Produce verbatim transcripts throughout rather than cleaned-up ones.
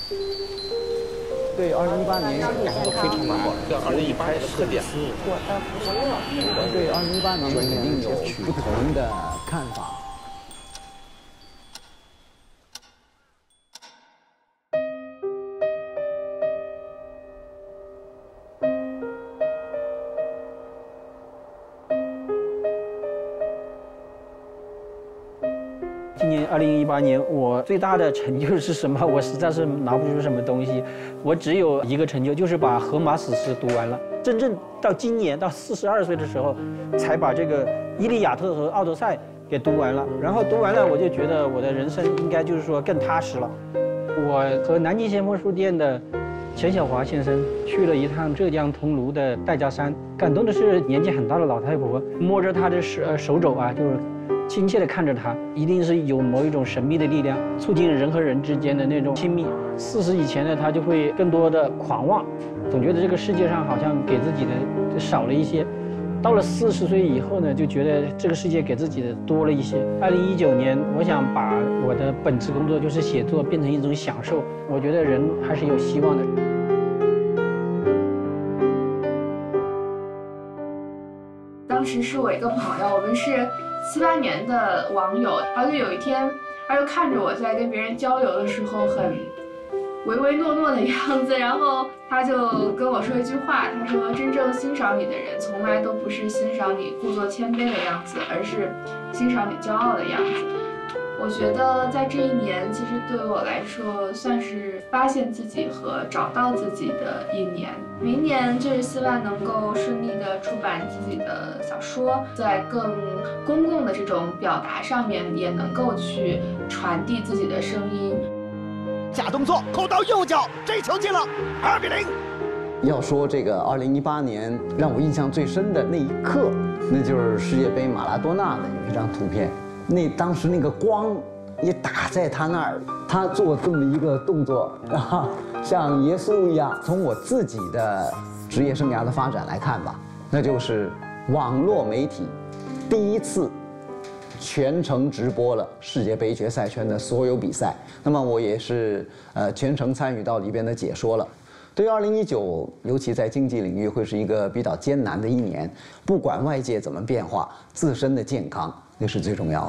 对，二零一八年感受非常难过。对，二零一八年的特点。 我的福乐。 对，二零一八年肯定有不同的看法。 今年二零一八年，我最大的成就是什么？我实在是拿不出什么东西。我只有一个成就，就是把《荷马史诗》读完了。真正到今年到四十二岁的时候，才把这个《伊利亚特》和《奥德赛》给读完了。然后读完了，我就觉得我的人生应该就是说更踏实了。我和南京先锋书店的钱小华先生去了一趟浙江桐庐的玳珈山，感动的是年纪很大的老太婆，摸着她的手手肘啊，就是亲切地看着她，一定是有某一种神秘的力量，促进人和人之间的那种亲密。四十以前呢，她就会更多的狂妄，总觉得这个世界上好像给自己的少了一些。到了四十岁以后呢，就觉得这个世界给自己的多了一些。二零一九年，我想把我的本职工作就是写作变成一种享受。我觉得人还是有希望的。 当时是我一个朋友，我们是七八年的网友，然后就有一天，他就看着我在跟别人交流的时候很唯唯诺诺的样子，然后他就跟我说一句话，他说真正欣赏你的人从来都不是欣赏你故作谦卑的样子，而是欣赏你骄傲的样子。我觉得在这一年，其实对我来说算是发现自己和找到自己的一年。明年就是希望能够顺利的出版自己的小说，在更公共的这种表达上面，也能够去传递自己的声音。 假动作，扣到右脚，这球进了，二比零。 要说这个二零一八年让我印象最深的那一刻，那就是世界杯马拉多纳的有一张图片。那当时那个光也打在他那儿，他做这么一个动作啊，像耶稣一样。从我自己的职业生涯的发展来看吧，那就是网络媒体第一次全程直播了世界杯决赛圈的所有比赛。那么我也是呃全程参与到里边的解说了。对于二零一九，尤其在经济领域，会是一个比较艰难的一年。不管外界怎么变化，自身的健康那是最重要的。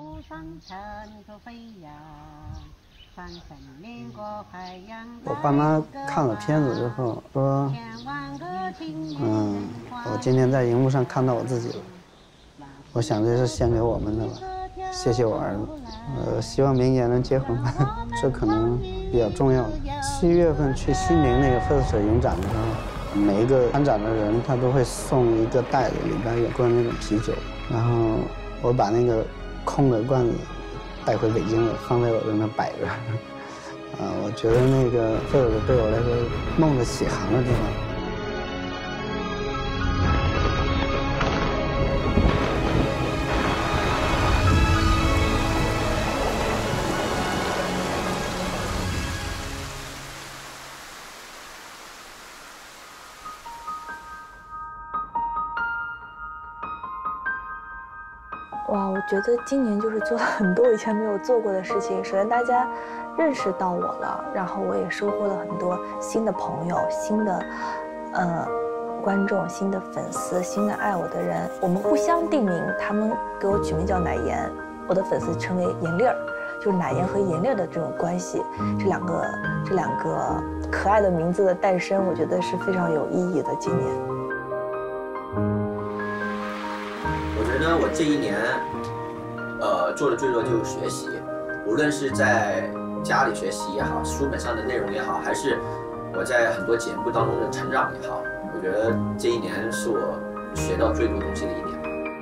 我爸妈看了片子之后说：“嗯，我今天在荧幕上看到我自己了。我想这是献给我们的吧，谢谢我儿子。呃，希望明年能结婚吧，这可能比较重要的。七月份去西宁那个 First 影展的时候，每一个参展的人他都会送一个袋子，里边有罐那种啤酒，然后我把那个空的罐子带回北京了，放在我这那摆着。啊，我觉得那个 First 对我来说梦的起航的地方。” 哇，我觉得今年就是做了很多我以前没有做过的事情。首先，大家认识到我了，然后我也收获了很多新的朋友、新的呃观众、新的粉丝、新的爱我的人。我们互相定名，他们给我取名叫奶颜，我的粉丝称为颜粒儿，就是奶颜和颜粒儿的这种关系。这两个这两个可爱的名字的诞生，我觉得是非常有意义的。今年。 我觉得我这一年，呃，做的最多就是学习，无论是在家里学习也好，书本上的内容也好，还是我在很多节目当中的成长也好，我觉得这一年是我学到最多东西的一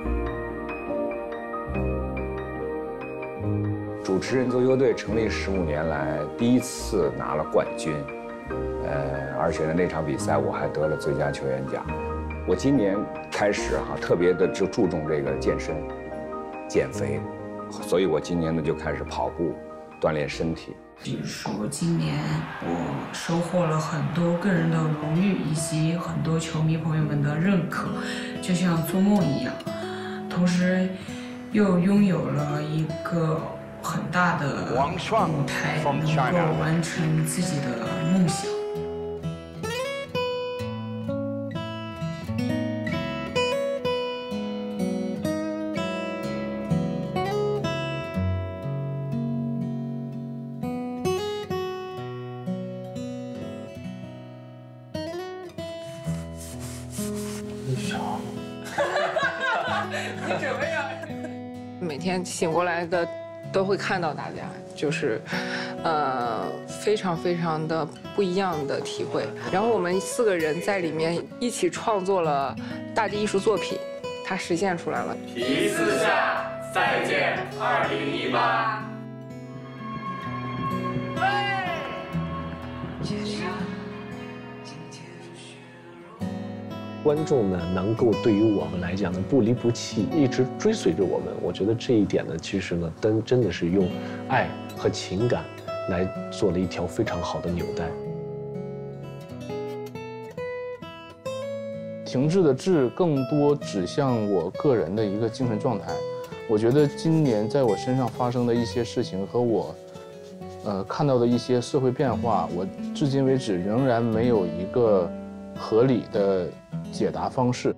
年。主持人足球队成立十五年来第一次拿了冠军，呃，而且呢那场比赛我还得了最佳球员奖。我今年开始哈、啊，特别的就注重这个健身、减肥，所以我今年呢就开始跑步，锻炼身体。 就是说，今年我收获了很多个人的荣誉，以及很多球迷朋友们的认可，就像做梦一样。同时，又拥有了一个很大的舞台，能够完成自己的梦想。 你准备呀？每天醒过来的都会看到大家，就是，呃，非常非常的不一样的体会。然后我们四个人在里面一起创作了大地艺术作品，它实现出来了。 皮四下，再见二零一八。 观众呢，能够对于我们来讲呢不离不弃，一直追随着我们。我觉得这一点呢，其实呢，真真的是用爱和情感来做了一条非常好的纽带。 停滞的滞更多指向我个人的一个精神状态。我觉得今年在我身上发生的一些事情和我，呃，看到的一些社会变化，我至今为止仍然没有一个合理的解答方式。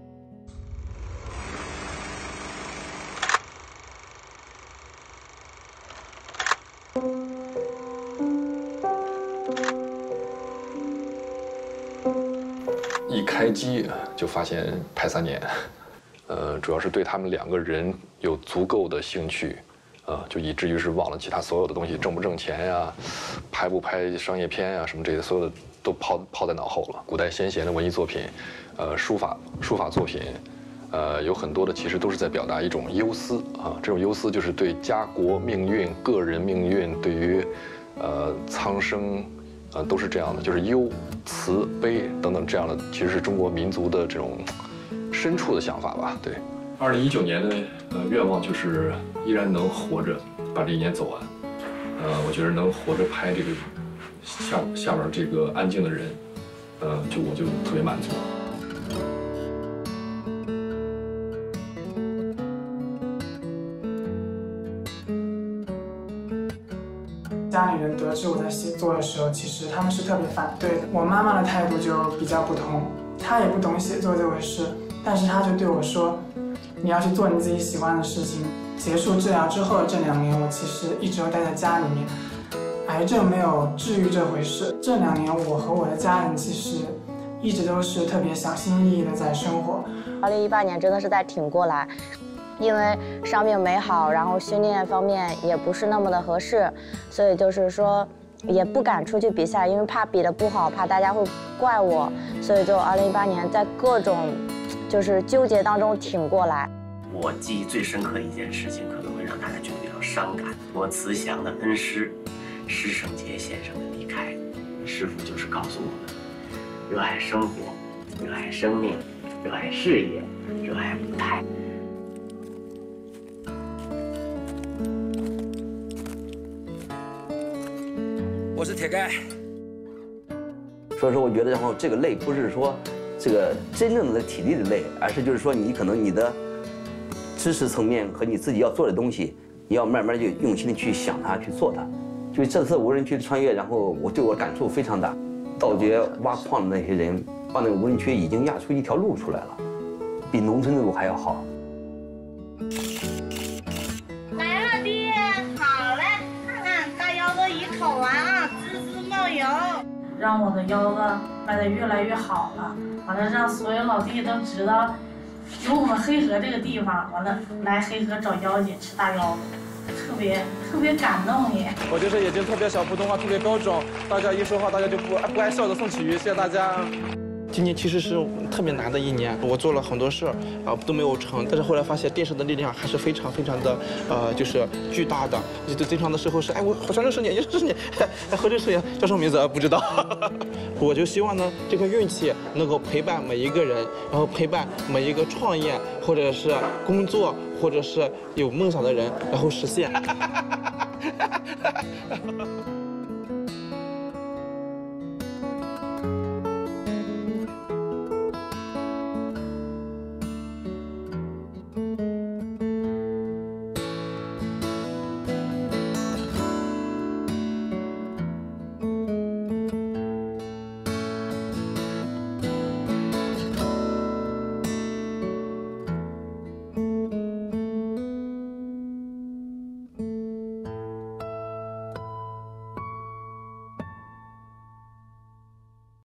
一开机就发现拍三年，呃，主要是对他们两个人有足够的兴趣，呃，就以至于是忘了其他所有的东西，挣不挣钱呀，拍不拍商业片呀，什么这些所有的都抛抛在脑后了。古代先贤的文艺作品，呃，书法书法作品，呃，有很多的其实都是在表达一种忧思啊，这种忧思就是对家国命运、个人命运，对于呃苍生。呃，都是这样的，就是忧、慈、悲等等这样的，其实是中国民族的这种深处的想法吧。对， 二零一九年的呃愿望就是依然能活着把这一年走完。呃，我觉得能活着拍这个下下边这个安静的人，呃，就我就特别满足。 家里人得知我在写作的时候，其实他们是特别反对的。我妈妈的态度就比较不同，她也不懂写作这回事，但是她就对我说：“你要去做你自己喜欢的事情。”结束治疗之后的这两年，我其实一直都待在家里面，癌症没有治愈这回事。这两年，我和我的家人其实一直都是特别小心翼翼的在生活。 二零一八年真的是在挺过来。因为伤病没好，然后训练方面也不是那么的合适，所以就是说也不敢出去比赛，因为怕比得不好，怕大家会怪我，所以就二零一八年在各种就是纠结当中挺过来。 我记忆最深刻一件事情，可能会让大家觉得比较伤感。我慈祥的恩师施圣杰先生的离开，师父就是告诉我们：热爱生活，热爱生命，热爱事业，热爱舞台。 我是铁盖， 所以说我觉得，然后这个累不是说这个真正的体力的累，而是就是说你可能你的知识层面和你自己要做的东西，你要慢慢就用心的去想它，去做它。就这次无人区的穿越，然后我对我感触非常大。盗掘挖矿的那些人，把那个无人区已经压出一条路出来了，比农村的路还要好。 来了，爹，好嘞，看看大腰子一口完啊，滋滋冒油， 让我的腰子卖得越来越好了。完了，让所有老弟都知道有我们黑河这个地方。完了，来黑河找腰姐吃大腰子，特别特别感动也。 我就是眼睛特别小，普通话特别标准，大家一说话大家就不不爱笑的宋启瑜，谢谢大家。今年其实是特别难的一年，我做了很多事儿啊都没有成，但是后来发现电视的力量还是非常非常的呃就是巨大的。就经常的时候是哎我好像认识你，认识你，哎和认识你叫什么名字啊？不知道。我就希望呢这个运气能够陪伴每一个人，然后陪伴每一个创业或者是工作或者是有梦想的人，然后实现。